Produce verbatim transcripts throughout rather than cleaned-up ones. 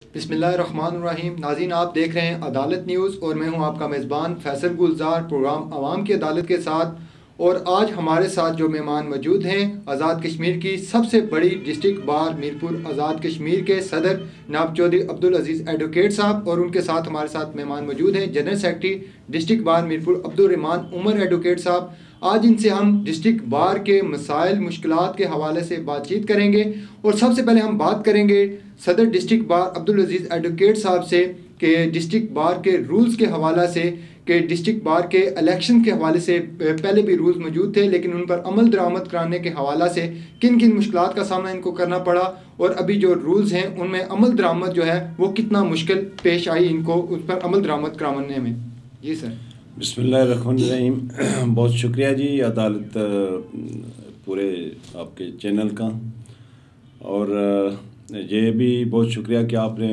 बिस्मिल्लाहिर्रहमानिर्रहीम। नाज़रीन, आप देख रहे हैं अदालत न्यूज़ और मैं हूं आपका मेज़बान फैसल गुलजार, प्रोग्राम आवाम की अदालत के साथ। और आज हमारे साथ जो मेहमान मौजूद हैं, आज़ाद कश्मीर की सबसे बड़ी डिस्ट्रिक्ट बार मीरपुर आज़ाद कश्मीर के सदर जनाब चौधरी अब्दुल अजीज़ एडवोकेट साहब, और उनके साथ हमारे साथ मेहमान मौजूद हैं general secretary district bar Mirpur Abdul Rahman Umar advocate साहब। आज इनसे हम डिस्ट्रिक्ट बार के मसाइल मुश्किलात के हवाले से बातचीत करेंगे। और सबसे पहले हम बात करेंगे सदर district bar Abdul Aziz advocate साहब से कि डिस्ट्रिक्ट बार के रूल्स के हवाला से, कि डिस्ट्रिक्ट बार के इलेक्शन के हवाले से पहले भी रूल्स मौजूद थे लेकिन उन पर अमल दरामद कराने के हवाला से किन किन मुश्किलात का सामना इनको करना पड़ा, और अभी जो रूल्स हैं उनमें अमल दरामद जो है वो कितना मुश्किल पेश आई इनको उस पर अमल दरामद कराने में। जी सर। बिस्मिल्लाहिर्रहमानिर्रहीम। बहुत शुक्रिया जी अदालत पूरे आपके चैनल का, और ये भी बहुत शुक्रिया कि आपने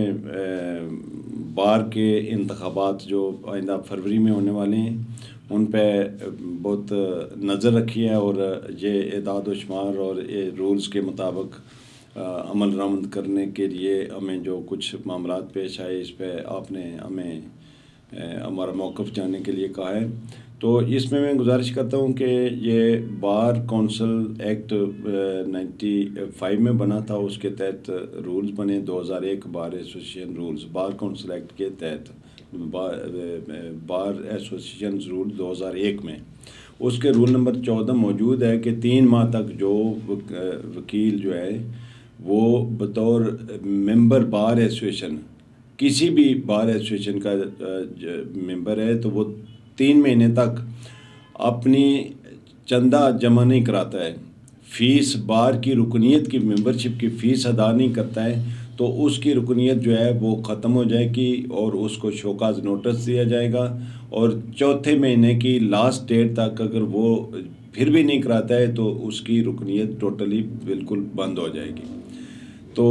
बार के इंतखाबात जो आइंदा फरवरी में होने वाले हैं उन पे बहुत नज़र रखी है, और ये एदाद व शुमार और ये रूल्स के मुताबिक अमल दरामद करने के लिए हमें जो कुछ मामलात पेश आए इस पे आपने हमें हमारा मौक़िफ़ जानने के लिए कहा है। तो इसमें मैं गुजारिश करता हूँ कि ये bar council act ninety five में बना था, उसके तहत रूल्स बने दो हज़ार एक bar association rules, bar council act के तहत बार, बार एसोसिएशन रूल दो हज़ार एक में उसके रूल नंबर चौदह मौजूद है कि तीन माह तक जो वकील जो है वो बतौर मेंबर बार एसोसिएशन किसी भी बार एसोसिएशन का मेंबर है तो वो तीन महीने तक अपनी चंदा जमा नहीं कराता है, फ़ीस बार की रुकनीत की मेंबरशिप की फ़ीस अदा नहीं करता है, तो उसकी रुकनीत जो है वो ख़त्म हो जाएगी और उसको शोकाज नोटिस दिया जाएगा, और चौथे महीने की लास्ट डेट तक अगर वो फिर भी नहीं कराता है तो उसकी रुकनीत टोटली बिल्कुल बंद हो जाएगी। तो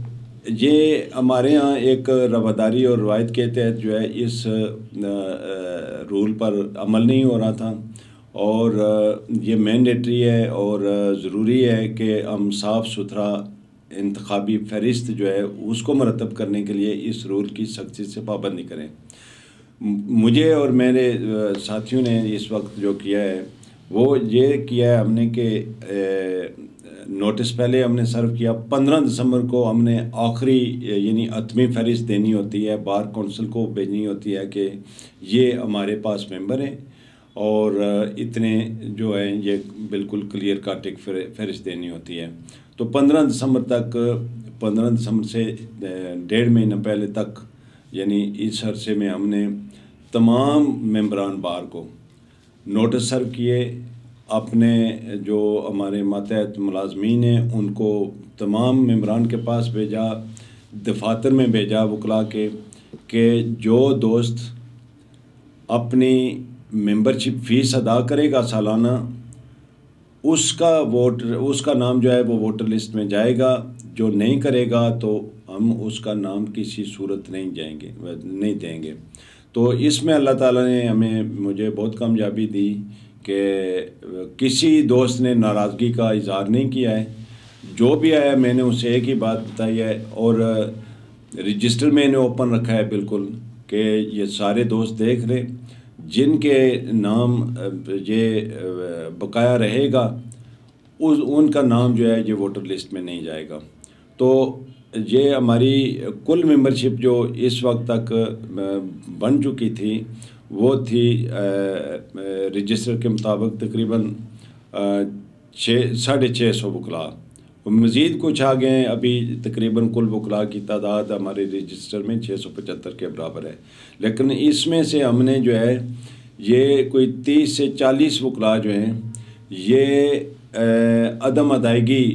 ये हमारे यहाँ एक रवादारी और रवायत के तहत जो है इस रूल पर अमल नहीं हो रहा था, और ये मैंडेटरी है और ज़रूरी है कि हम साफ़ सुथरा इंतखाबी फ़हरिस्त जो है उसको मरतब करने के लिए इस रूल की सख्ती से पाबंदी करें। मुझे और मेरे साथियों ने इस वक्त जो किया है वो ये किया है हमने कि नोटिस पहले हमने सर्व किया, पंद्रह दिसंबर को हमने आखिरी यानी अतमी फहरिस्त देनी होती है, बार कौंसिल को भेजनी होती है कि ये हमारे पास मेंबर हैं और इतने जो है ये बिल्कुल क्लियर काट एक फहरिस्त देनी होती है। तो पंद्रह दिसंबर तक, पंद्रह दिसंबर से डेढ़ महीना पहले तक यानी इस अरसे में हमने तमाम मेंबरान बार को नोटिस सर्व किए, अपने जो हमारे मातहत मुलाजमीन हैं उनको तमाम मेंबरान के पास भेजा, दफातर में भेजा वकला के कि जो दोस्त अपनी मेंबरशिप फ़ीस अदा करेगा सालाना उसका वोट उसका नाम जो है वो वोटर लिस्ट में जाएगा, जो नहीं करेगा तो हम उसका नाम किसी सूरत नहीं जाएंगे नहीं देंगे। तो इसमें अल्लाह ताला ने हमें मुझे बहुत कामयाबी दी कि किसी दोस्त ने नाराज़गी का इज़हार नहीं किया है, जो भी आया मैंने उसे एक ही बात बताई है, और रजिस्टर मैंने ओपन रखा है बिल्कुल कि ये सारे दोस्त देख रहे जिनके नाम ये बकाया रहेगा उस उनका नाम जो है ये वोटर लिस्ट में नहीं जाएगा। तो ये हमारी कुल मेंबरशिप जो इस वक्त तक बन चुकी थी वो थी रजिस्टर के मुताबिक तकरीबन छः साढ़े छः सौ वकला, मज़ीद कुछ आ गए हैं, अभी तकरीबन कुल वकला की तादाद हमारे रजिस्टर में छः सौ पचहत्तर के बराबर है। लेकिन इसमें से हमने जो है ये कोई तीस से चालीस वकला जो हैं ये अदम अदायगी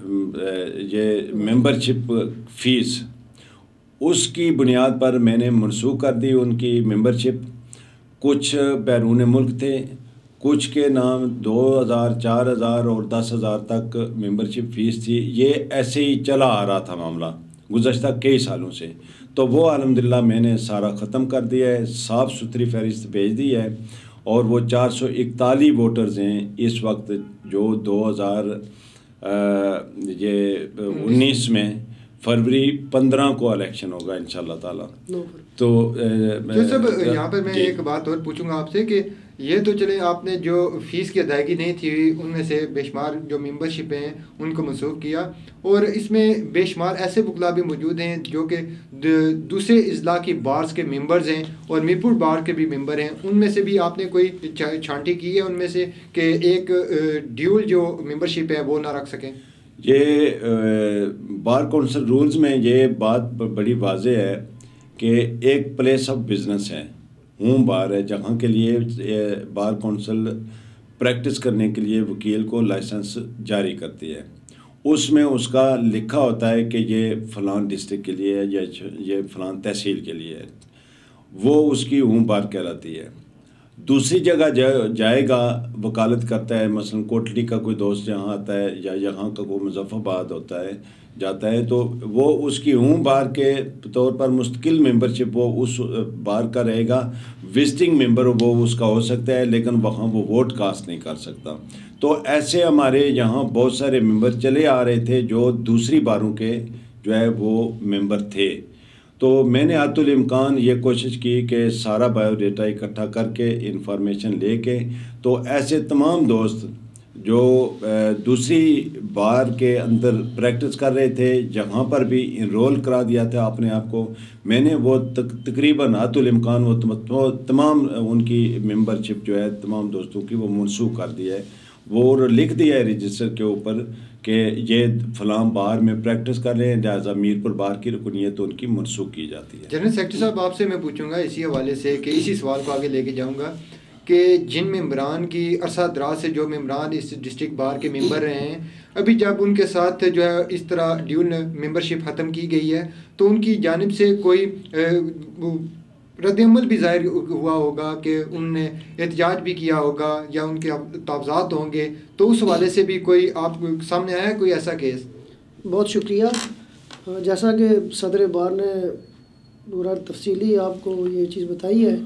ये मेंबरशिप फ़ीस उसकी बुनियाद पर मैंने मनसूख कर दी उनकी मेंबरशिप। कुछ बैरून मुल्क थे, कुछ के नाम दो हज़ार चार हज़ार और दस हज़ार तक मेंबरशिप फ़ीस थी। ये ऐसे ही चला आ रहा था मामला गुज़श्ता कई सालों से, तो वो अल्हम्दुलिल्लाह मैंने सारा ख़त्म कर दिया है, साफ़ सुथरी फहरिस्त भेज दी है, और वो चार सौ इकतालीस वोटर्स हैं इस वक्त जो दो हज़ार ये उन्नीस में फरवरी पंद्रह को इलेक्शन होगा इंशाल्लाह ताला। तो सब यहाँ पर मैं एक बात और पूछूंगा आपसे कि ये तो चले आपने जो फ़ीस की अदायगी नहीं थी उनमें से बेशुमार जो मेंबरशिप हैं उनको मनसूख किया, और इसमें बेशुमार ऐसे वकला भी मौजूद हैं जो कि दूसरे अजला की बार्स के मेंबर्स हैं और मीरपुर बार के भी मेंबर हैं, उनमें से भी आपने कोई छांटी की है उनमें से कि एक ड्यूल जो मेंबरशिप है वो ना रख सकें? ये बार काउंसिल रूल्स में ये बात बड़ी वाज़ेह है कि एक प्लेस ऑफ बिज़नेस है, होम बार है, जहाँ के लिए बार काउंसिल प्रैक्टिस करने के लिए वकील को लाइसेंस जारी करती है। उसमें उसका लिखा होता है कि ये फ़लाँ डिस्ट्रिक्ट के लिए है या ये फ़लाँ तहसील के लिए है, वो उसकी होम बार कहलाती है। दूसरी जगह जा, जाएगा वकालत करता है, मसलन कोटली का कोई दोस्त यहाँ आता है या यहाँ का कोई मुजफ्फराबाद होता है जाता है, तो वो उसकी होम बार के तौर पर मुस्तकिल मेंबरशिप वो उस बार का रहेगा। विजिटिंग मेंबर वो उसका हो सकता है, लेकिन वहाँ वो वोट कास्ट नहीं कर सकता। तो ऐसे हमारे यहाँ बहुत सारे मेंबर चले आ रहे थे जो दूसरी बारों के जो है वो मेंबर थे। तो मैंने आतुल इम्कान ये कोशिश की कि सारा बायोडाटा इकट्ठा करके इंफॉर्मेशन लेके, तो ऐसे तमाम दोस्त जो दूसरी बार के अंदर प्रैक्टिस कर रहे थे, जहाँ पर भी इनरोल करा दिया था अपने आप को, मैंने वो तक, तकरीबन आतुल इम्कान वो तम, तमाम उनकी मेंबरशिप जो है तमाम दोस्तों की वो मनसूख कर दिया है। वो लिख दिया है रजिस्टर के ऊपर कि ये फलां बार में प्रैक्टिस कर रहे हैं, लिहाजा मीरपुर बार की रुकनीत तो उनकी मनसूख की जाती है। जनरल सेक्रेटरी साहब, आपसे मैं पूछूंगा इसी हवाले से कि इसी सवाल को आगे लेके जाऊंगा कि जिन मेंबरान की अरसा दराज से जो मेंबरान इस डिस्ट्रिक्ट बार के मेंबर रहे हैं, अभी जब उनके साथ जो है इस तरह ड्यूल मेंबरशिप ख़त्म की गई है तो उनकी जानिब से कोई रद्दअमल भी ज़ाहिर हुआ होगा कि उनने एहतजाज भी किया होगा या उनके तावज़ात होंगे, तो उस हवाले से भी कोई आप सामने आया है कोई ऐसा केस? बहुत शुक्रिया। जैसा कि सदर बार ने पूरा तफसीली आपको ये चीज़ बताई है,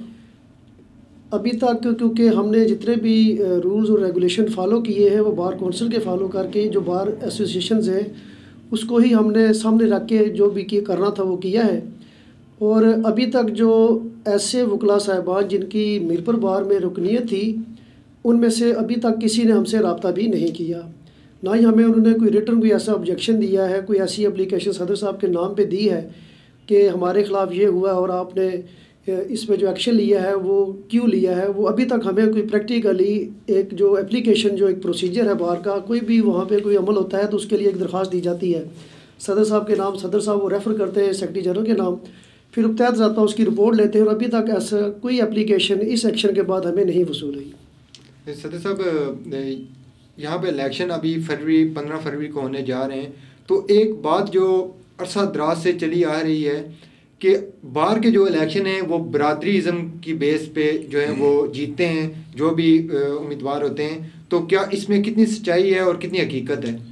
अभी तक क्योंकि हमने जितने भी रूल्स और रेगुलेशन फ़ॉलो किए हैं वो बार काउंसिल के फ़ॉलो करके जो बार एसोसिएशंस हैं उसको ही हमने सामने रख के जो भी करना था वो किया है। और अभी तक जो ऐसे वकला साहिबान जिनकी मीरपुर बार में रुकनीत थी, उनमें से अभी तक किसी ने हमसे रब्ता भी नहीं किया, ना ही हमें उन्होंने कोई रिटर्न कोई ऐसा ऑब्जेक्शन दिया है, कोई ऐसी एप्लीकेशन सदर साहब के नाम पे दी है कि हमारे ख़िलाफ़ ये हुआ और आपने इस पे जो एक्शन लिया है वो क्यों लिया है। वो अभी तक हमें कोई प्रैक्टिकली एक जो एप्लीकेशन जो एक प्रोसीजर है बार का, कोई भी वहाँ पे कोई अमल होता है तो उसके लिए एक दरख्वास्त दी जाती है सदर साहब के नाम, सदर साहब वो रेफ़र करते हैं सेक्रेटरी जनरल के नाम, फिर तहत जाता उसकी रिपोर्ट लेते हैं, और अभी तक ऐसा कोई एप्लीकेशन इस एक्शन के बाद हमें नहीं वसूल हुई। सदर साहब, यहाँ पे इलेक्शन अभी फरवरी पंद्रह फरवरी को होने जा रहे हैं, तो एक बात जो अरसा दराज से चली आ रही है कि बार के जो इलेक्शन हैं वो बरादरीज़म की बेस पे जो है वो जीतते हैं जो भी उम्मीदवार होते हैं, तो क्या इसमें कितनी सच्चाई है और कितनी हकीकत है?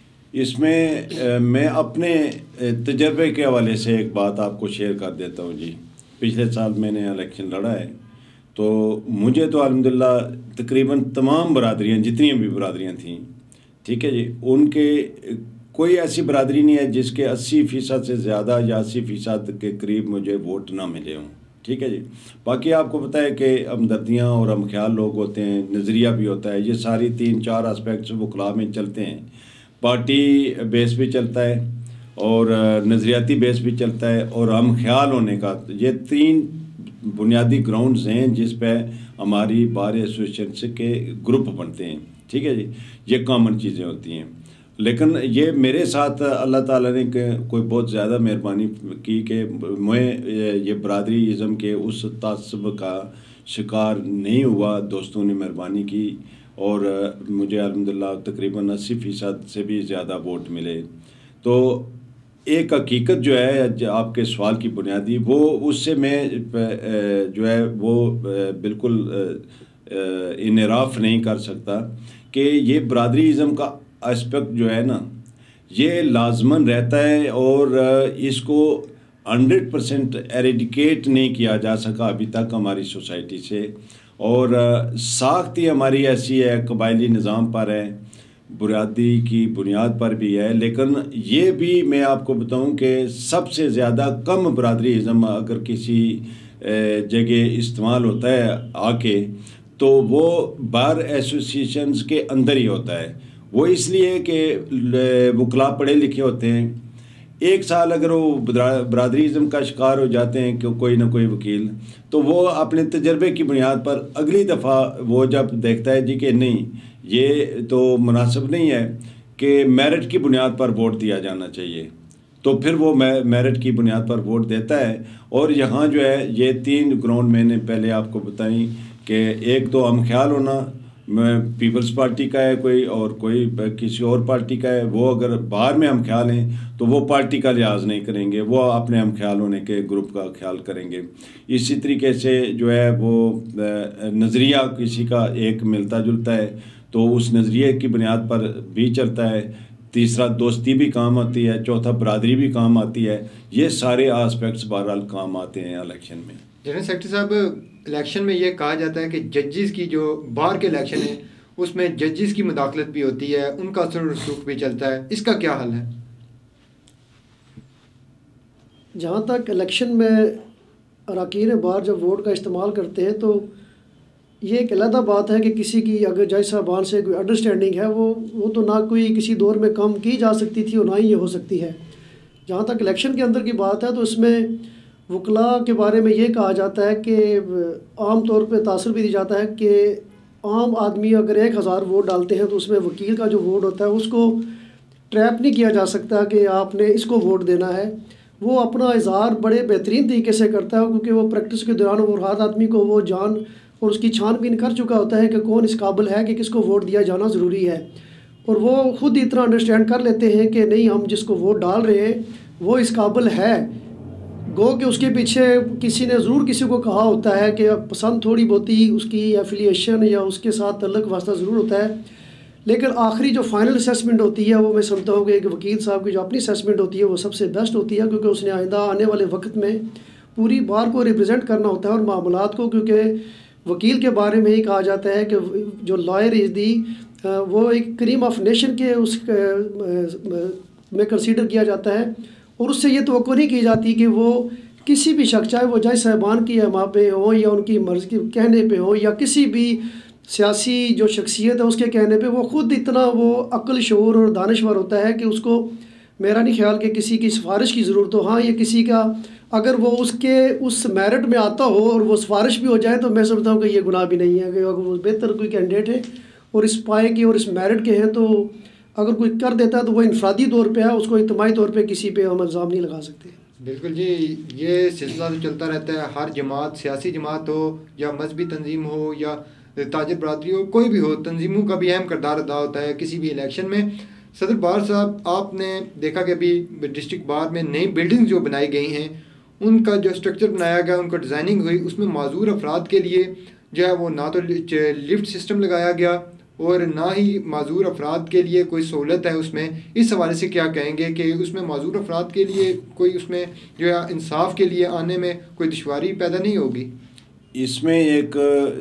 इसमें मैं अपने तजर्बे के हवाले से एक बात आपको शेयर कर देता हूँ जी। पिछले साल मैंने इलेक्शन लड़ा है, तो मुझे तो अल्हम्दुलिल्लाह तकरीबन तमाम बरादरियाँ जितनी भी बरादरियाँ थीं, ठीक है जी, उनके कोई ऐसी बरादरी नहीं है जिसके अस्सी फ़ीसद से ज़्यादा या अस्सी फ़ीसद के करीब मुझे वोट ना मिले हों, ठीक है जी। बाकी आपको पता है कि हमदर्दियाँ और हम ख्याल लोग होते हैं, नज़रिया भी होता है, ये सारी तीन चार आस्पेक्ट्स वकला में चलते हैं। पार्टी बेस भी चलता है और नज़रियाती बेस भी चलता है और हम ख्याल होने का, ये तीन बुनियादी ग्राउंड्स हैं जिस पे हमारी बार एसोसिएशन के ग्रुप बनते हैं, ठीक है जी। ये कॉमन चीज़ें होती हैं, लेकिन ये मेरे साथ अल्लाह ताला ने कोई बहुत ज़्यादा मेहरबानी की कि मैं ये बरादरी इज़म के उस तासब का शिकार नहीं हुआ। दोस्तों ने मेहरबानी की और मुझे अल्हम्दुलिल्लाह तकरीबन अस्सी फ़ीसद से भी ज़्यादा वोट मिले। तो एक हकीकत जो है आपके सवाल की बुनियादी, वो उससे मैं जो है वो बिल्कुल इनराफ़ नहीं कर सकता कि ये बरादरीज़म का एस्पेक्ट जो है ना, ये लाजमन रहता है और इसको हंड्रेड परसेंट एरेडिकेट नहीं किया जा सका अभी तक हमारी सोसाइटी से। और साख्त ही हमारी ऐसी है, कबायली निज़ाम पर है, برادری کی بنیاد پر بھی ہے، لیکن یہ بھی میں آپ کو بتاؤں کہ سب سے زیادہ کم برادری ازم اگر کسی جگہ استعمال ہوتا ہے آ کے تو وہ بار ایسوسیشنز کے اندر ہی ہوتا ہے. وہ اس لیے کہ وکلاء پڑھے لکھے ہوتے ہیں. ایک سال اگر وہ برادری ازم کا شکار ہو جاتے ہیں کہ کوئی نہ کوئی وکیل، تو وہ اپنے تجربے کی بنیاد پر اگلی دفعہ وہ جب دیکھتا ہے جی کہ نہیں یہ تو مناسب نہیں ہے کہ میرٹ کی بنیاد پر ووٹ دیا جانا چاہیے، تو پھر وہ میرٹ کی بنیاد پر ووٹ دیتا ہے. اور یہاں جو ہے یہ تین گراؤنڈ میں نے پہلے آپ کو بتائیں کہ ایک تو ہم خیال ہونا پیپلز پارٹی کا ہے کوئی اور کوئی کسی اور پارٹی کا ہے، وہ اگر باہر میں ہم خیال ہیں تو وہ پارٹی کا لحاظ نہیں کریں گے، وہ اپنے ہم خیال ہونے کے گروپ کا خیال کریں گے. اسی طریقے سے جو ہے وہ نظریہ کسی کا ایک ملتا جلتا ہے تو اس نظریے کی بنیاد پر بھی چلتا ہے. تیسرا دوستی بھی کام آتی ہے، چوتھا برادری بھی کام آتی ہے. یہ سارے آسپیکٹس بہرحال کام آتے ہیں الیکشن میں. جنرل سیکرٹری صاحب، الیکشن میں یہ کہا جاتا ہے کہ ججز کی جو بار کے الیکشن ہے اس میں ججز کی مداخلت بھی ہوتی ہے، ان کا اثر و رسوخ بھی چلتا ہے، اس کا کیا حل ہے؟ جہاں تک الیکشن میں اراکین بار جب ووٹ کا استعمال کرتے ہیں تو یہ ایک علیحدہ بات ہے کہ کسی کی اگر جج صاحبان سے کوئی انڈرسٹینڈنگ ہے وہ وہ تو نہ کوئی کسی دور میں کم کی جا سکتی تھی اور نہ ہی یہ ہو سکتی ہے. جہاں تک الیکشن کے اندر کی بات ہے تو اس میں وکلاء کے بارے میں یہ کہا جاتا ہے کہ عام طور پہ تاثر بھی دی جاتا ہے کہ عام آدمی اگر ایک ہزار ووٹ ڈالتے ہیں تو اس میں وکیل کا جو ووٹ ہوتا ہے اس کو ٹریپ نہیں کیا جا سکتا کہ آپ نے اس کو ووٹ دینا ہے. وہ اپنا اظہار بڑے بہترین طریقے سے کرتا ہے کیونکہ وہ پریکٹس کے دوران وہ ہر آدمی کو وہ جان اور اس کی چھان بین کر چکا ہوتا ہے کہ کون اس قابل ہے کہ کس کو ووٹ دیا جانا ضروری ہے. اور وہ خود اتنا انڈرسٹینڈ کر لیتے ہیں کہ نہیں ہم جس کو ووٹ ڈال رہے ہیں وہ اس قابل ہے. گو کہ اس کے پیچھے کسی نے ضرور کسی کو کہا ہوتا ہے کہ پسند تھوڑی بہت ہی اس کی ایفیلیشن یا اس کے ساتھ تعلق واسطہ ضرور ہوتا ہے، لیکن آخری جو فائنل اسیسمنٹ ہوتی ہے وہ میں سمجھتا ہوں کہ ایک وکیل صاحب کی جو اپنی اسیسمنٹ ہوتی ہے وہ سب سے بیسٹ ہوتی ہے، کیونکہ اس نے آئندہ آنے والے وقت میں پوری بار کو ریپرزینٹ کرنا ہوتا ہے اور معاملات کو. کیونکہ وکیل کے بارے میں ہی کہا جاتا ہے کہ جو لائر از دی وہ ایک کریم آف نیشن کے اس میں کنسیڈر کیا جاتا ہے، اور اس سے یہ توقع نہیں کی جاتی کہ وہ کسی بھی شخص چاہے وہ جج صاحبان کی احما پہ ہوں یا ان کی مرض کے کہنے پہ ہوں یا کسی بھی سیاسی جو شخصیت ہے اس کے کہنے پہ، وہ خود اتنا وہ عقل شعور اور دانشور ہوتا ہے کہ اس کو میرا نہیں خیال کہ کسی کی سفارش کی ضرورت ہو. ہاں یہ کسی کا اگر وہ اس کے اس میرٹ میں آتا ہو اور وہ سفارش بھی ہو جائے تو میں سمجھتا ہوں کہ یہ گناہ بھی نہیں ہے، کہ اگر وہ بہتر کوئی کینڈیڈیٹ ہے اور اس پائے کے اور اس میرٹ کے ہیں تو اگر کوئی کر دیتا ہے تو وہ انفرادی طور پہ ہے، اس کو اجتماعی طور پہ کسی پہ ہم الزام نہیں لگا سکتے. بالکل جی، یہ سلسلہ تو چلتا رہتا ہے. ہر جماعت، سیاسی جماعت ہو یا مذہبی تنظیم ہو یا تاجر برادری ہو، کوئی بھی ہو، تنظیموں کا بھی اہم کردار ادا ہوتا ہے کسی بھی الیکشن میں. صدر بار صاحب، آپ نے دیکھا کہ ابھی ڈسٹرکٹ بار میں نئی بلڈنگ جو بنائی گئی ہیں ان کا جو اسٹرکچر بنایا گیا، ان کا ڈیزائننگ ہوئی، اس میں معذور افراد کے لیے جو ہے وہ نہ تو لفٹ سسٹم لگایا گیا اور نہ ہی معذور افراد کے لیے کوئی سہولت ہے اس میں. اس حوالے سے کیا کہیں گے کہ اس میں معذور افراد کے لیے کوئی اس میں جو ہے انصاف کے لیے آنے میں کوئی دشواری پیدا نہیں ہوگی؟ اس میں ایک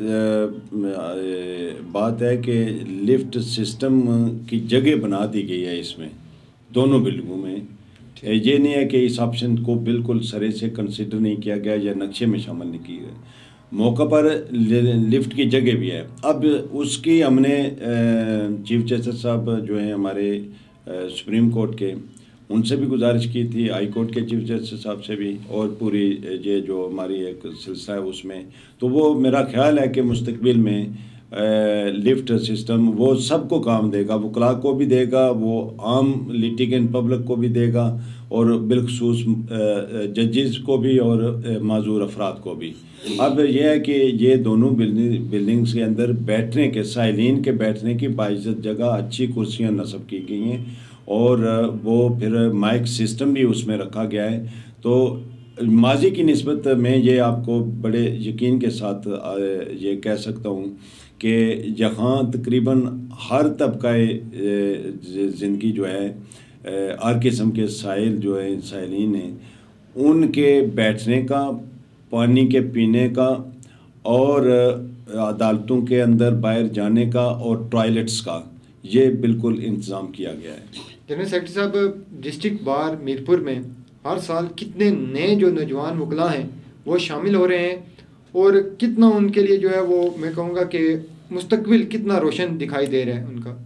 بات ہے کہ لفٹ سسٹم کی جگہ بنا دی گئی ہے اس میں دونوں بلڈنگوں میں. یہ نہیں ہے کہ اس آپشن کو بالکل سرے سے کنسیڈر نہیں کیا گیا یا نقشے میں شامل نہیں کی گیا. موقع پر لفٹ کی جگہ بھی ہے. اب اس کی ہم نے چیف جسٹس صاحب جو ہیں ہمارے سپریم کورٹ کے، ان سے بھی گزارش کی تھی، ہائی کورٹ کے چیف جسٹس صاحب سے بھی، اور پوری یہ جو ہماری ایک سلسلہ ہے اس میں. تو وہ میرا خیال ہے کہ مستقبل میں لفٹ سسٹم وہ سب کو کام دے گا، وکلاء کو بھی دے گا، وہ عام لیٹیگنٹ پبلک کو بھی دے گا، اور بالخصوص ججز کو بھی اور معذور افراد کو بھی. اب یہ ہے کہ یہ دونوں بلڈنگز کے اندر بیٹھنے کے، سائلین کے بیٹھنے کی باعزت جگہ اچھی کرسیاں نصب کی گئی ہیں، اور وہ پھر مائک سسٹم بھی اس میں رکھا گیا ہے. تو ماضی کی نسبت میں یہ آپ کو بڑے یقین کے ساتھ یہ کہہ سکتا ہوں کہ یہاں تقریباً ہر طبقہ زندگی جو ہے، ہر قسم کے سائل جو ہیں، سائلین ہیں، ان کے بیٹھنے کا، پانی کے پینے کا، اور عدالتوں کے اندر باہر جانے کا، اور ٹوائلٹس کا، یہ بالکل انتظام کیا گیا ہے۔ جنرل سیکرٹری صاحب، ڈسٹرکٹ بار میرپور میں ہر سال کتنے نئے جو نوجوان وکلاء ہیں وہ شامل ہو رہے ہیں، اور کتنا ان کے لیے جو ہے وہ میں کہوں گا کہ مستقبل کتنا روشن دکھائی دے رہا ہے ان کا؟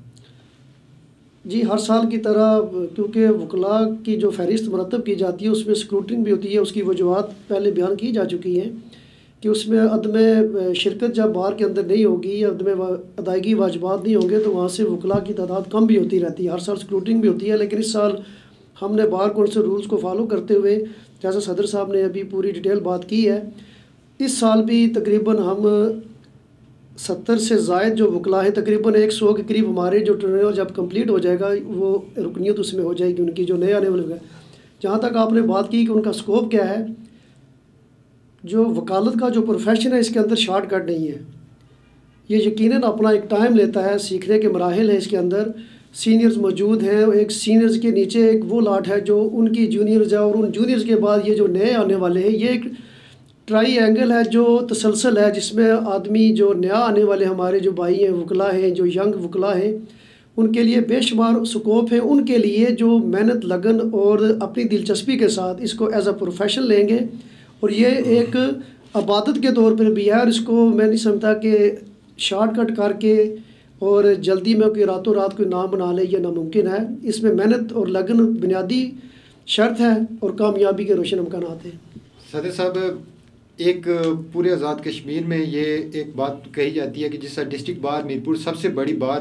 جی، ہر سال کی طرح کیونکہ وکلاء کی جو فہرست مرتب کی جاتی ہے اس میں اسکروٹنگ بھی ہوتی ہے، اس کی وجوہات پہلے بیان کی جا چکی ہیں کہ اس میں عدم شرکت جب بار کے اندر نہیں ہوگی یا عدم ادائیگی واجبات نہیں ہوں گے تو وہاں سے وکلاء کی تعداد کم بھی ہوتی رہتی ہے، ہر سال اسکروٹنگ بھی ہوتی ہے۔ لیکن اس سال ہم نے بار کونسل رولز کو فالو کرتے ہوئے، جیسا صدر صاحب نے ابھی پوری ڈیٹیل بات کی ہے، اس سال بھی تقریباً ہم ستر سے زائد جو وکلاء ہیں، تقریباً ایک سو کے قریب ہمارے جو ٹرینر جب کمپلیٹ ہو جائے گا وہ رکنیت اس میں ہو جائے گی ان کی جو نئے آنے والے۔ جہاں تک آپ نے بات کی کہ ان کا سکوپ کیا ہے، جو وکالت کا جو پروفیشن ہے اس کے اندر شارٹ کٹ نہیں ہے، یہ یقیناً اپنا ایک ٹائم لیتا ہے، سیکھنے کے مراحل ہیں اس کے اندر، سینئرز موجود ہیں، ایک سینئرز کے نیچے ایک وہ لاٹ ہے جو ان کی جونیئرز ہے، اور ان جونیئرز کے بعد یہ جو نئے آنے والے ہیں، یہ ایک ٹرائی اینگل ہے جو تسلسل ہے، جس میں آدمی جو نیا آنے والے ہمارے جو بھائی ہیں وکلاء ہیں، جو ینگ وکلاء ہیں، ان کے لیے بے شمار سکوپ ہے، ان کے لیے جو محنت لگن اور اپنی دلچسپی کے ساتھ اس کو ایز اے پروفیشن لیں گے، اور یہ ایک عبادت کے طور پر بھی ہے، اور اس کو میں نہیں سمجھتا کہ شارٹ کٹ کر کے اور جلدی میں کوئی راتوں رات کوئی نام بنا لے، یہ ناممکن ہے۔ اس میں محنت اور لگن بنیادی شرط ہے اور کامیابی کے روشن امکانات ہیں۔ صدر صاحب، ایک پورے آزاد کشمیر میں یہ ایک بات کہی جاتی ہے کہ جس طرح ڈسٹرکٹ بار میرپور سب سے بڑی بار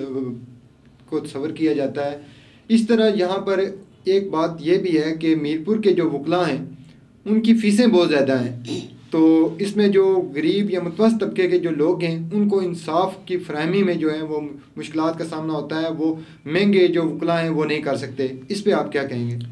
کو تصور کیا جاتا ہے، اس طرح یہاں پر ایک بات یہ بھی ہے کہ میرپور کے جو وکلاء ہیں ان کی فیسیں بہت زیادہ ہیں، تو اس میں جو غریب یا متوسط طبقے کے جو لوگ ہیں ان کو انصاف کی فراہمی میں جو ہے وہ مشکلات کا سامنا ہوتا ہے، وہ مہنگے جو وکلاء ہیں وہ نہیں کر سکتے، اس پہ آپ کیا کہیں گے؟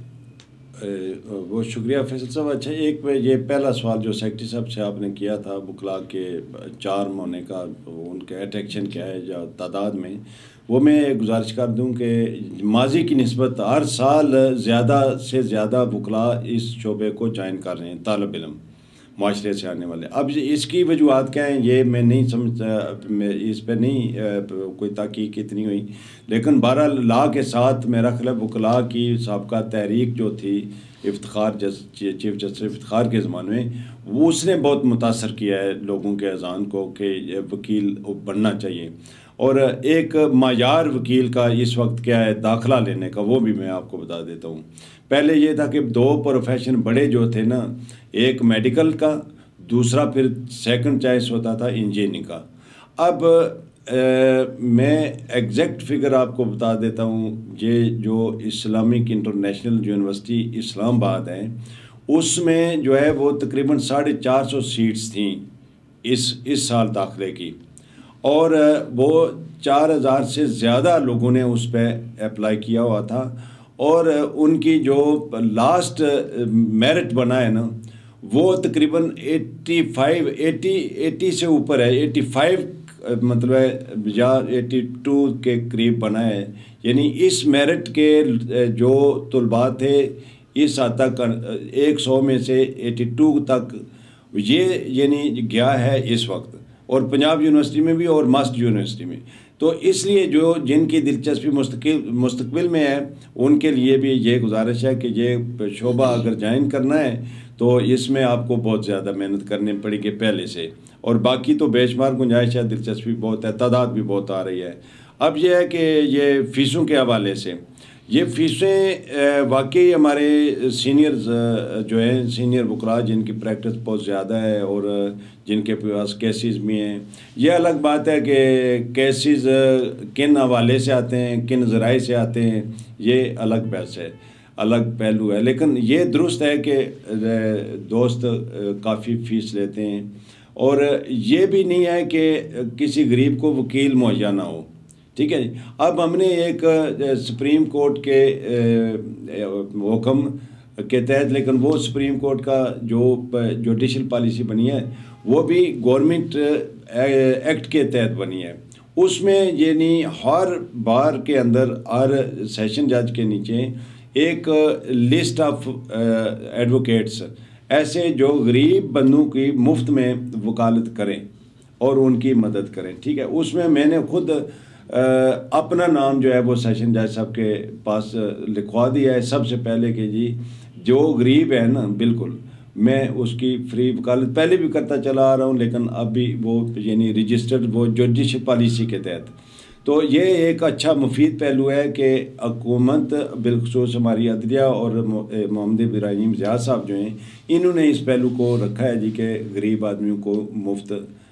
بہت شکریہ فیصل صاحب۔ اچھا، ایک پہ یہ پہلا سوال جو سیکرٹری صاحب سے آپ نے کیا تھا وکلاء کے چارم ہونے کا، ان کے اٹریکشن کیا ہے یا تعداد میں، وہ میں گزارش کر دوں کہ ماضی کی نسبت ہر سال زیادہ سے زیادہ وکلاء اس شعبے کو جوائن کر رہے ہیں، طالب علم معاشرے سے آنے والے۔ اب اس کی وجوہات کیا ہیں یہ میں نہیں سمجھتا، میں اس پہ نہیں کوئی تحقیق اتنی ہوئی، لیکن بارہ لا کے ساتھ میرا خیال وکلاء کی سابقہ تحریک جو تھی افتخار جس چیف جسٹس افتخار کے زمانے میں، وہ اس نے بہت متاثر کیا ہے لوگوں کے اذہان کو کہ وکیل بننا چاہیے، اور ایک معیار وکیل کا اس وقت کیا ہے داخلہ لینے کا، وہ بھی میں آپ کو بتا دیتا ہوں۔ پہلے یہ تھا کہ دو پروفیشن بڑے جو تھے نا، ایک میڈیکل کا، دوسرا پھر سیکنڈ چوائس ہوتا تھا انجینئرنگ کا۔ اب میں ایگزیکٹ فگر آپ کو بتا دیتا ہوں، یہ جو اسلامک انٹرنیشنل یونیورسٹی اسلام آباد ہے، اس میں جو ہے وہ تقریباً ساڑھے چار سو سیٹس تھیں اس اس سال داخلے کی، اور وہ چار ہزار سے زیادہ لوگوں نے اس پہ اپلائی کیا ہوا تھا، اور ان کی جو لاسٹ میرٹ بنا ہے نا وہ تقریباً ایٹی فائیو ایٹی ایٹی سے اوپر ہے، ایٹی فائیو مطلب ہے یا ایٹی ٹو کے قریب بنا ہے، یعنی اس میرٹ کے جو طلباء تھے اس حد تک ایک سو میں سے ایٹی ٹو تک یہ یعنی گیا ہے اس وقت، اور پنجاب یونیورسٹی میں بھی اور ماسٹ یونیورسٹی میں۔ تو اس لیے جو جن کی دلچسپی مستقل مستقبل میں ہے ان کے لیے بھی یہ گزارش ہے کہ یہ شعبہ اگر جوائن کرنا ہے تو اس میں آپ کو بہت زیادہ محنت کرنی پڑے گی پہلے سے، اور باقی تو بے شمار گنجائش ہے، دلچسپی بہت ہے، تعداد بھی بہت آ رہی ہے۔ اب یہ ہے کہ یہ فیسوں کے حوالے سے یہ فیسیں واقعی ہمارے سینئرز جو ہیں سینئر وکلاء جن کی پریکٹس بہت زیادہ ہے اور جن کے پاس کیسز بھی ہیں، یہ الگ بات ہے کہ کیسز کن حوالے سے آتے ہیں، کن ذرائع سے آتے ہیں، یہ الگ بحث ہے، الگ پہلو ہے، لیکن یہ درست ہے کہ دوست کافی فیس لیتے ہیں، اور یہ بھی نہیں ہے کہ کسی غریب کو وکیل مہیا نہ ہو، ٹھیک ہے جی۔ اب ہم نے ایک سپریم کورٹ کے حکم کے تحت، لیکن وہ سپریم کورٹ کا جو جوڈیشل پالیسی بنی ہے وہ بھی گورنمنٹ ایکٹ کے تحت بنی ہے، اس میں یعنی ہر بار کے اندر ہر سیشن جج کے نیچے ایک لسٹ آف ایڈوکیٹس ایسے جو غریب بندوں کی مفت میں وکالت کریں اور ان کی مدد کریں، ٹھیک ہے۔ اس میں میں نے خود اپنا نام جو ہے وہ سیشن جج صاحب کے پاس لکھوا دیا ہے سب سے پہلے کہ جی جو غریب ہے نا بالکل میں اس کی فری وکالت پہلے بھی کرتا چلا آ رہا ہوں، لیکن اب بھی وہ یعنی رجسٹرڈ وہ جوڈیشل پالیسی کے تحت. تو یہ ایک اچھا مفید پہلو ہے کہ حکومت بالخصوص ہماری عدلیہ اور محمد ابراہیم ضیاء صاحب جو ہیں انہوں نے اس پہلو کو رکھا ہے جی کہ غریب آدمیوں کو مفت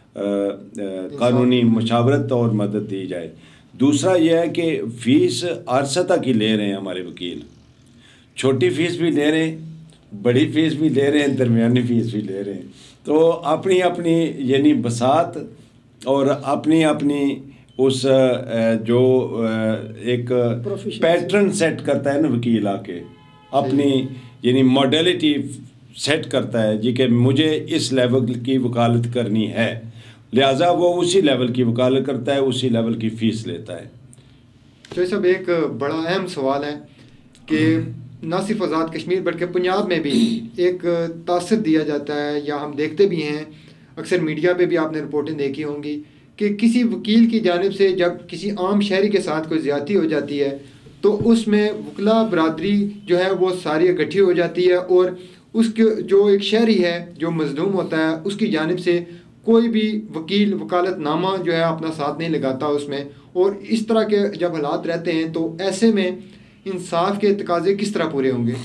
قانونی مشاورت اور مدد دی جائے. دوسرا یہ ہے کہ فیس ہر سطح کی لے رہے ہیں ہمارے وکیل، چھوٹی فیس بھی لے رہے ہیں، بڑی فیس بھی لے رہے ہیں، درمیانی فیس بھی لے رہے ہیں. تو اپنی اپنی یعنی بساط اور اپنی اپنی اس جو ایک پیٹرن سیٹ کرتا ہے نا وکیل آ کے اپنی یعنی ماڈیلٹی سیٹ کرتا ہے جی کہ مجھے اس لیول کی وکالت کرنی ہے، لہٰذا وہ اسی لیول کی وکالت کرتا ہے، اسی لیول کی فیس لیتا ہے. تو صاحب ایک بڑا اہم سوال ہے کہ نہ صرف آزاد کشمیر بلکہ پنجاب میں بھی ایک تاثر دیا جاتا ہے یا ہم دیکھتے بھی ہیں، اکثر میڈیا پہ بھی آپ نے رپورٹیں دیکھی ہوں گی کہ کسی وکیل کی جانب سے جب کسی عام شہری کے ساتھ کوئی زیادتی ہو جاتی ہے تو اس میں وکلا برادری جو ہے وہ ساری اکٹھی ہو جاتی ہے اور اس کے جو ایک شہری ہے جو مظلوم ہوتا ہے اس کی جانب سے کوئی بھی وکیل وکالت نامہ جو ہے اپنا ساتھ نہیں لگاتا اس میں. اور اس طرح کے جب حالات رہتے ہیں تو ایسے میں انصاف کے تقاضے کس طرح پورے ہوں گے؟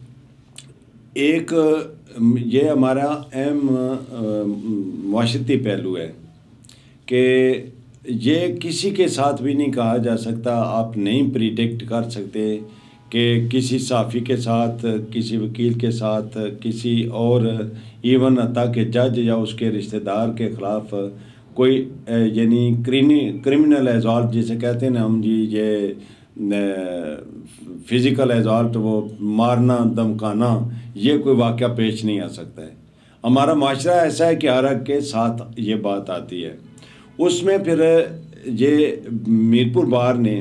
ایک یہ ہمارا اہم معاشرتی پہلو ہے کہ یہ کسی کے ساتھ بھی نہیں کہا جا سکتا، آپ نہیں پریڈکٹ کر سکتے کہ کسی صحافی کے ساتھ، کسی وکیل کے ساتھ، کسی اور ایون حتیٰ کہ جج یا اس کے رشتہ دار کے خلاف کوئی یعنی کرمنل ایزالٹ جسے کہتے ہیں نا ہم جی یہ فزیکل ایزالٹ وہ مارنا دھمکانا یہ کوئی واقعہ پیش نہیں آ سکتا ہے. ہمارا معاشرہ ایسا ہے کہ ہر ایک کے ساتھ یہ بات آتی ہے. اس میں پھر یہ میرپور بار نے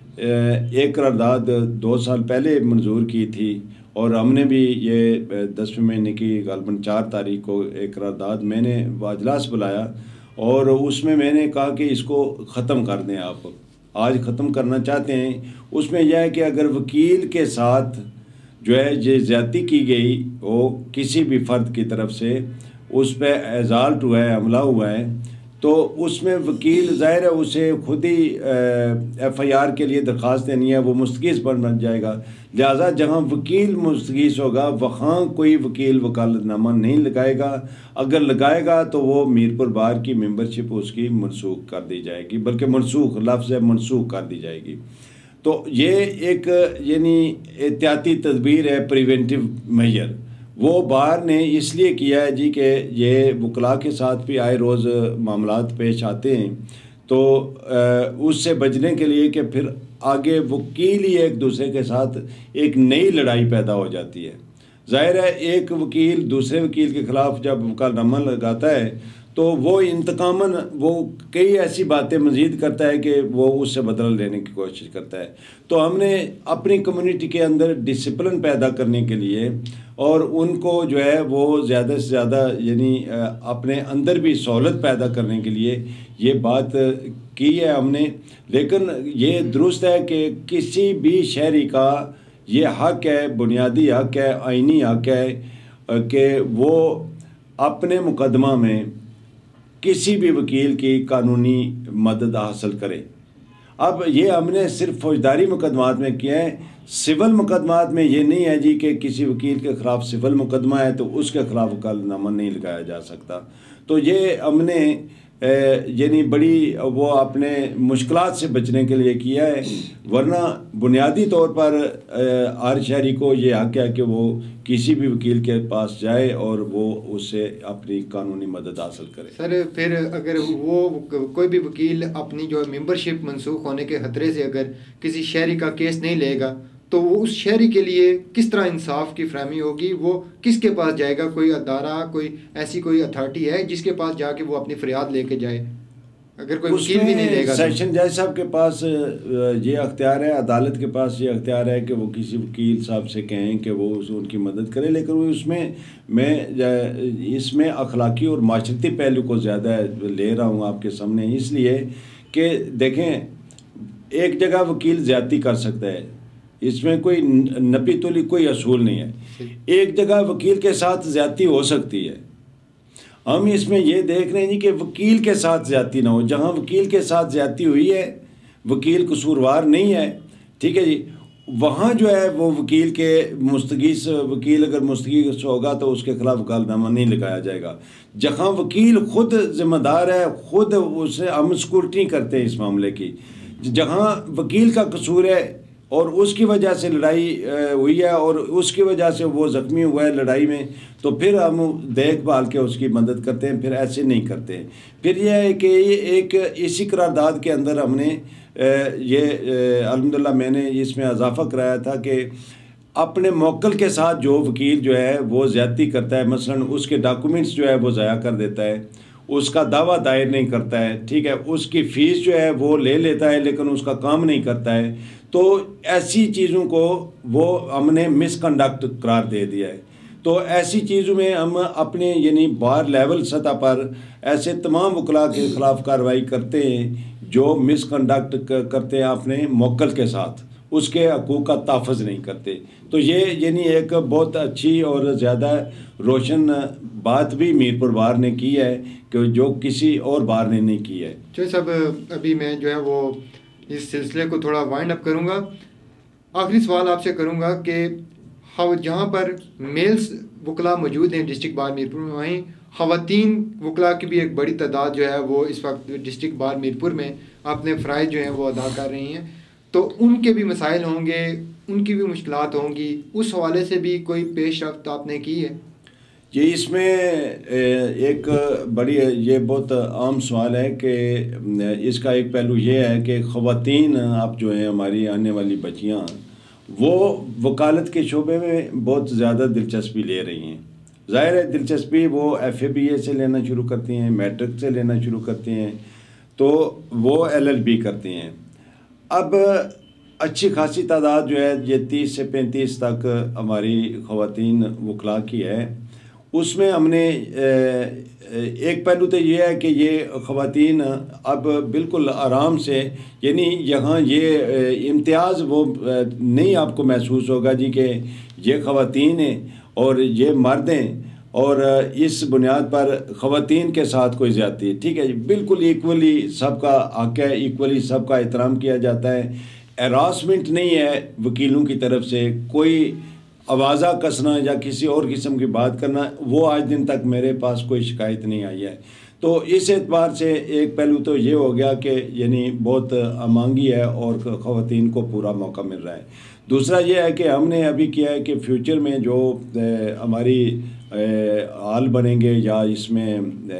ایک قرارداد دو سال پہلے منظور کی تھی اور ہم نے بھی یہ دسویں مہینے کی غالباً چار تاریخ کو ایک قرارداد میں نے اجلاس بلایا اور اس میں میں نے کہا کہ اس کو ختم کر دیں. آپ آج ختم کرنا چاہتے ہیں. اس میں یہ ہے کہ اگر وکیل کے ساتھ جو ہے یہ زیادتی کی گئی وہ کسی بھی فرد کی طرف سے اس پہ ایزالٹ ہوا ہے، حملہ ہوا ہے، تو اس میں وکیل ظاہر ہے اسے خود ہی ایف آئی آر کے لیے درخواست دینی ہے، وہ مستغیث بن جائے گا. لہٰذا جہاں وکیل مستغیث ہوگا وہاں کوئی وکیل وکالت نامہ نہیں لگائے گا. اگر لگائے گا تو وہ میرپور بار کی ممبرشپ اس کی منسوخ کر دی جائے گی، بلکہ منسوخ لفظ ہے منسوخ کر دی جائے گی. تو یہ ایک یعنی احتیاطی تدبیر ہے، پریونٹیو میجر. وہ بار نے اس لیے کیا ہے جی کہ یہ وکلا کے ساتھ بھی آئے روز معاملات پیش آتے ہیں، تو اس سے بچنے کے لیے کہ پھر آگے وکیل ہی ایک دوسرے کے ساتھ ایک نئی لڑائی پیدا ہو جاتی ہے. ظاہر ہے ایک وکیل دوسرے وکیل کے خلاف جب مقدمہ لگاتا ہے تو وہ انتقاماً وہ کئی ایسی باتیں مزید کرتا ہے کہ وہ اس سے بدلہ لینے کی کوشش کرتا ہے. تو ہم نے اپنی کمیونٹی کے اندر ڈسپلن پیدا کرنے کے لیے اور ان کو جو ہے وہ زیادہ سے زیادہ یعنی اپنے اندر بھی سہولت پیدا کرنے کے لیے یہ بات کی ہے ہم نے. لیکن یہ درست ہے کہ کسی بھی شہری کا یہ حق ہے، بنیادی حق ہے، آئینی حق ہے کہ وہ اپنے مقدمہ میں کسی بھی وکیل کی قانونی مدد حاصل کرے. اب یہ ہم نے صرف فوجداری مقدمات میں کیا ہے، سول مقدمات میں یہ نہیں ہے جی کہ کسی وکیل کے خلاف سول مقدمہ ہے تو اس کے خلاف وکالت نامہ نہیں لگایا جا سکتا. تو یہ ہم نے یعنی بڑی وہ اپنے مشکلات سے بچنے کے لیے کیا ہے، ورنہ بنیادی طور پر ہر شہری کو یہ حق ہے کہ وہ کسی بھی وکیل کے پاس جائے اور وہ اس سے اپنی قانونی مدد حاصل کرے. سر پھر اگر وہ کوئی بھی وکیل اپنی جو ممبرشپ منسوخ ہونے کے خطرے سے اگر کسی شہری کا کیس نہیں لے گا تو وہ اس شہری کے لیے کس طرح انصاف کی فراہمی ہوگی؟ وہ کس کے پاس جائے گا؟ کوئی ادارہ، کوئی ایسی کوئی اتھارٹی ہے جس کے پاس جا کے وہ اپنی فریاد لے کے جائے اگر کوئی وکیل بھی نہیں لے گا؟ سیشن جج صاحب کے پاس یہ اختیار ہے، عدالت کے پاس یہ اختیار ہے کہ وہ کسی وکیل صاحب سے کہیں کہ وہ ان کی مدد کرے. لیکن وہ اس میں میں اس میں اخلاقی اور معاشرتی پہلو کو زیادہ لے رہا ہوں آپ کے سامنے، اس لیے کہ دیکھیں ایک جگہ وکیل زیادتی کر سکتا ہے، اس میں کوئی نپی تولی کوئی اصول نہیں ہے، ایک جگہ وکیل کے ساتھ زیادتی ہو سکتی ہے۔ ہم اس میں یہ دیکھ رہے ہیں جی کہ وکیل کے ساتھ زیادتی نہ ہو، جہاں وکیل کے ساتھ زیادتی ہوئی ہے، وکیل قصوروار نہیں ہے، ٹھیک ہے جی، وہاں جو ہے وہ وکیل کے مستغیث وکیل اگر مستغیث ہوگا تو اس کے خلاف وکالتنامہ نہیں لگایا جائے گا۔ جہاں وکیل خود ذمہ دار ہے، خود اسے ہم اسکروٹنی کرتے ہیں اس معاملے کی، جہاں وکیل کا قصور ہے اور اس کی وجہ سے لڑائی ہوئی ہے اور اس کی وجہ سے وہ زخمی ہوا ہے لڑائی میں، تو پھر ہم دیکھ بھال کے اس کی مدد کرتے ہیں، پھر ایسے نہیں کرتے ہیں۔ پھر یہ ہے کہ ایک اسی قرارداد کے اندر ہم نے یہ الحمدللہ میں نے اس میں اضافہ کرایا تھا کہ اپنے موکل کے ساتھ جو وکیل جو ہے وہ زیادتی کرتا ہے، مثلا اس کے ڈاکومنٹس جو ہے وہ ضائع کر دیتا ہے، اس کا دعویٰ دائر نہیں کرتا ہے، ٹھیک ہے، اس کی فیس جو ہے وہ لے لیتا ہے لیکن اس کا کام نہیں کرتا ہے، تو ایسی چیزوں کو وہ ہم نے مس کنڈکٹ قرار دے دیا ہے۔ تو ایسی چیزوں میں ہم اپنے یعنی بار لیول سطح پر ایسے تمام وکلاء کے خلاف کارروائی کرتے ہیں جو مس کنڈکٹ کرتے ہیں اپنے موکل کے ساتھ، اس کے حقوق کا تحفظ نہیں کرتے۔ تو یہ یعنی ایک بہت اچھی اور زیادہ روشن بات بھی میر پور بار نے کی ہے کہ جو کسی اور بار نے نہیں کی ہے۔ چوہے صاحب ابھی میں جو ہے وہ اس سلسلے کو تھوڑا وائنڈ اپ کروں گا۔ آخری سوال آپ سے کروں گا کہ جہاں پر میلز وکلاء موجود ہیں ڈسٹرکٹ بار میر پور میں، وہیں خواتین وکلاء کی بھی ایک بڑی تعداد جو ہے وہ اس وقت ڈسٹرکٹ بار میر پور میں اپنے فرائض جو ہیں وہ ادا کر رہی ہیں، تو ان کے بھی مسائل ہوں گے، ان کی بھی مشکلات ہوں گی، اس حوالے سے بھی کوئی پیش رفت آپ نے کی ہے؟ یہ اس میں ایک بڑی یہ بہت عام سوال ہے کہ اس کا ایک پہلو یہ ہے کہ خواتین اب جو ہیں ہماری آنے والی بچیاں وہ وکالت کے شعبے میں بہت زیادہ دلچسپی لے رہی ہیں۔ ظاہر ہے دلچسپی وہ ایف اے بی اے سے لینا شروع کرتی ہیں، میٹرک سے لینا شروع کرتی ہیں، تو وہ ایل ایل بی کرتی ہیں۔ اب اچھی خاصی تعداد جو ہے یہ تیس سے پینتیس تک ہماری خواتین وکلاء کی ہے۔ اس میں ہم نے ایک پہلو تو یہ ہے کہ یہ خواتین اب بالکل آرام سے یعنی یہاں یہ امتیاز وہ نہیں آپ کو محسوس ہوگا جی کہ یہ خواتین ہیں اور یہ مرد ہیں اور اس بنیاد پر خواتین کے ساتھ کوئی زیادتی ہے، ٹھیک ہے جی، بالکل ایکولی سب کا حق ہے، ایکولی سب کا احترام کیا جاتا ہے، ہراسمنٹ نہیں ہے وکیلوں کی طرف سے، کوئی آوازہ کسنا یا کسی اور قسم کی بات کرنا، وہ آج دن تک میرے پاس کوئی شکایت نہیں آئی ہے۔ تو اس اعتبار سے ایک پہلو تو یہ ہو گیا کہ یعنی بہت امانگی ہے اور خواتین کو پورا موقع مل رہا ہے۔ دوسرا یہ ہے کہ ہم نے ابھی کیا ہے کہ فیوچر میں جو ہماری ہال بنیں گے یا اس میں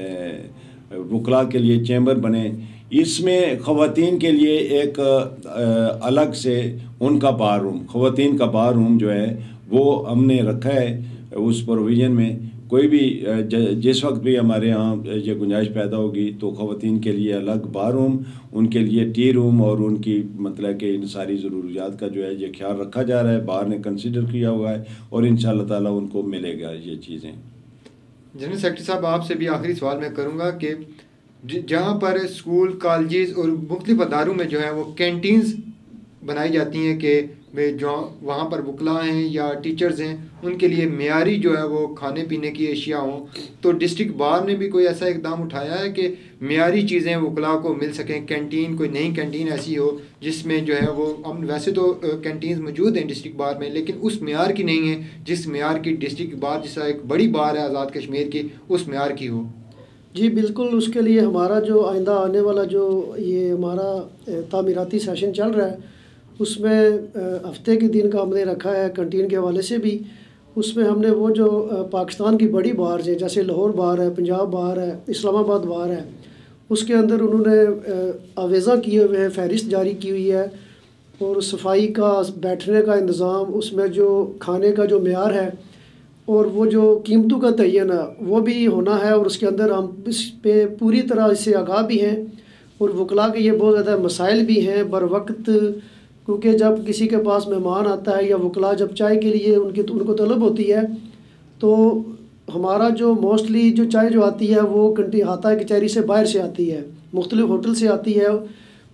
وکلاء کے لیے چیمبر بنے، اس میں خواتین کے لیے ایک الگ سے ان کا بار روم، خواتین کا بار روم جو ہے وہ ہم نے رکھا ہے اس پروویژن میں۔ کوئی بھی جس وقت بھی ہمارے یہاں یہ گنجائش پیدا ہوگی تو خواتین کے لیے الگ بار روم، ان کے لیے ٹی روم اور ان کی مطلب کہ ان ساری ضروریات کا جو ہے یہ خیال رکھا جا رہا ہے، بار نے کنسیڈر کیا ہوا ہے اور انشاءاللہ تعالیٰ ان کو ملے گا یہ چیزیں۔ جنرل سیکرٹری صاحب آپ سے بھی آخری سوال میں کروں گا کہ جہاں پر اسکول، کالجز اور مختلف اداروں میں جو ہے وہ کینٹینز بنائی جاتی ہیں کہ جو وہاں پر وکلاء ہیں یا ٹیچرز ہیں ان کے لیے معیاری جو ہے وہ کھانے پینے کی اشیاء ہوں، تو ڈسٹرکٹ بار نے بھی کوئی ایسا اقدام اٹھایا ہے کہ معیاری چیزیں وکلاء کو مل سکیں، کینٹین کوئی نئی کینٹین ایسی ہو جس میں جو ہے وہ ہم ویسے تو کینٹینز موجود ہیں ڈسٹرکٹ بار میں لیکن اس معیار کی نہیں ہے جس معیار کی ڈسٹرکٹ بار جس طرح ایک بڑی بار ہے آزاد کشمیر کی اس معیار کی ہو؟ جی بالکل، اس کے لیے ہمارا جو آئندہ آنے والا جو یہ ہمارا تعمیراتی سیشن چل رہا ہے اس میں ہفتے کے دن کا ہم نے رکھا ہے کنٹین کے حوالے سے بھی۔ اس میں ہم نے وہ جو پاکستان کی بڑی بار ہیں جیسے لاہور بار ہے، پنجاب بار ہے، اسلام آباد بار ہے، اس کے اندر انہوں نے آویزہ کیے ہوئے ہیں، فہرست جاری کی ہوئی ہے اور صفائی کا، بیٹھنے کا انتظام، اس میں جو کھانے کا جو معیار ہے اور وہ جو قیمتوں کا تعین ہے وہ بھی ہونا ہے، اور اس کے اندر ہم اس پہ پوری طرح اس سے آگاہ بھی ہیں اور وکلاء کے یہ بہت زیادہ مسائل بھی ہیں بر وقت، کیونکہ جب کسی کے پاس مہمان آتا ہے یا وکلاء جب چائے کے لیے ان کی ان کو طلب ہوتی ہے تو ہمارا جو موسٹلی جو چائے جو آتی ہے وہ کنٹی ہاتھا کچہری سے باہر سے آتی ہے، مختلف ہوٹل سے آتی ہے،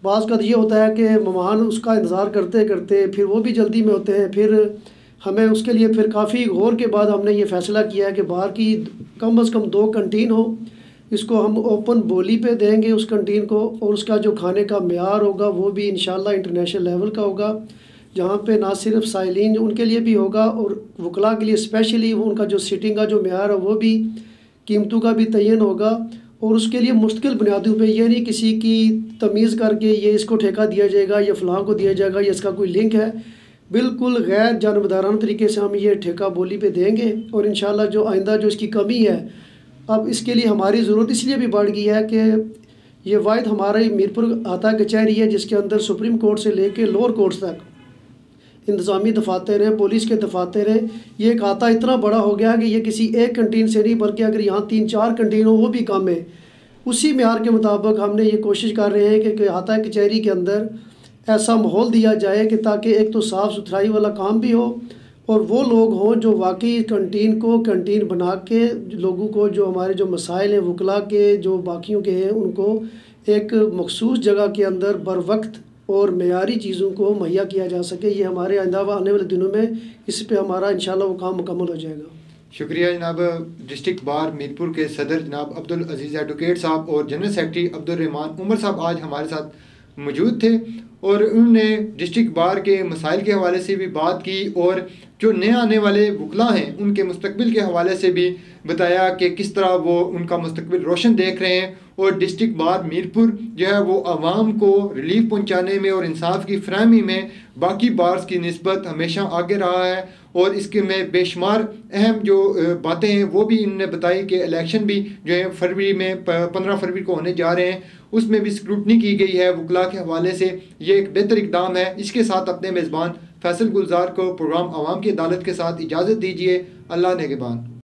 بعض کا یہ ہوتا ہے کہ مہمان اس کا انتظار کرتے کرتے پھر وہ بھی جلدی میں ہوتے ہیں، پھر ہمیں اس کے لیے پھر کافی غور کے بعد ہم نے یہ فیصلہ کیا ہے کہ باہر کی کم از کم دو کنٹین ہو، اس کو ہم اوپن بولی پہ دیں گے اس کنٹین کو، اور اس کا جو کھانے کا معیار ہوگا وہ بھی انشاءاللہ انٹرنیشنل لیول کا ہوگا، جہاں پہ نہ صرف سائلین ان کے لیے بھی ہوگا اور وکلاء کے لیے اسپیشلی ان کا جو سیٹنگ کا جو معیار ہے وہ بھی قیمتوں کا بھی تعین ہوگا، اور اس کے لیے مستقل بنیادوں پہ، یہ نہیں کسی کی تمیز کر کے یہ اس کو ٹھیکہ دیا جائے گا یا فلاں کو دیا جائے گا یا اس کا کوئی لنک ہے، بالکل غیر جانبدارانہ طریقے سے ہم یہ ٹھیکہ بولی پہ دیں گے، اور انشاءاللہ جو آئندہ جو اس کی کمی ہے، اب اس کے لیے ہماری ضرورت اس لیے بھی بڑھ گئی ہے کہ یہ واحد ہمارے میرپور احاطہ کچہری ہے جس کے اندر سپریم کورٹ سے لے کے لوور کورٹس تک انتظامی دفاتر ہیں، پولیس کے دفاتر ہیں، یہ ایک احاطہ اتنا بڑا ہو گیا کہ یہ کسی ایک کنٹین سے نہیں بلکہ اگر یہاں تین چار کنٹین ہو وہ بھی کم ہے۔ اسی معیار کے مطابق ہم نے یہ کوشش کر رہے ہیں کہ احاطہ کچہری کے اندر ایسا ماحول دیا جائے کہ تاکہ ایک تو صاف ستھرائی والا کام بھی ہو، اور وہ لوگ ہوں جو واقعی کنٹین کو کنٹین بنا کے لوگوں کو جو ہمارے جو مسائل ہیں وکلاء کے جو باقیوں کے ہیں ان کو ایک مخصوص جگہ کے اندر بر وقت اور معیاری چیزوں کو مہیا کیا جا سکے۔ یہ ہمارے آئندہ آنے والے دنوں میں اس پہ ہمارا انشاءاللہ وہ کام مکمل ہو جائے گا۔ شکریہ جناب ڈسٹرکٹ بار میرپور کے صدر جناب عبدالعزیز ایڈوکیٹ صاحب اور جنرل سیکرٹری عبدالرحمان عمر صاحب آج ہمارے ساتھ موجود تھے، اور انہوں نے ڈسٹرکٹ بار کے مسائل کے حوالے سے بھی بات کی اور جو نئے آنے والے وکلاء ہیں ان کے مستقبل کے حوالے سے بھی بتایا کہ کس طرح وہ ان کا مستقبل روشن دیکھ رہے ہیں، اور ڈسٹرکٹ بار میرپور جو ہے وہ عوام کو ریلیف پہنچانے میں اور انصاف کی فراہمی میں باقی بارز کی نسبت ہمیشہ آگے رہا ہے، اور اس کے میں بے شمار اہم جو باتیں ہیں وہ بھی انہوں نے بتائی کہ الیکشن بھی جو ہے فروری میں پندرہ فروری کو ہونے جا رہے ہیں، اس میں بھی اسکروٹنی کی گئی ہے وکلاء کے حوالے سے، یہ ایک بہتر اقدام ہے۔ اس کے ساتھ اپنے میزبان فیصل گلزار کو پروگرام عوام کی عدالت کے ساتھ اجازت دیجیے۔ اللہ نگہبان۔